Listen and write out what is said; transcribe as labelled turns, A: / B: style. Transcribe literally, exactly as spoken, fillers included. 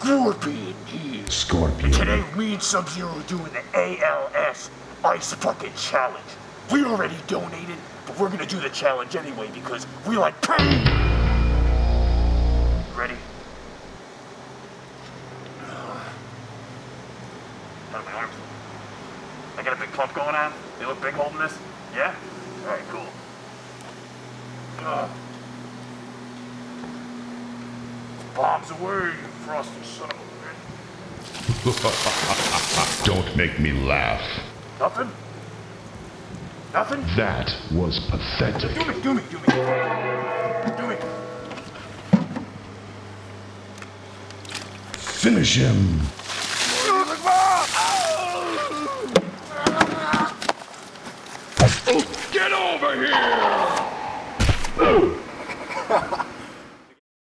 A: Scorpion here.
B: Scorpion.
A: Today, me and Sub-Zero are doing the A L S Ice Bucket Challenge. We already donated, but we're gonna do the challenge anyway because we like pain. Ready? How my arms? I got a big pump going on. They look big holding this. Yeah. All right. Cool. Uh. Bombs away, you frosty son of a bitch.
B: Don't make me laugh.
A: Nothing? Nothing?
B: That was pathetic.
A: Do me, do me, do me. Do me.
B: Finish him.
A: Get over here!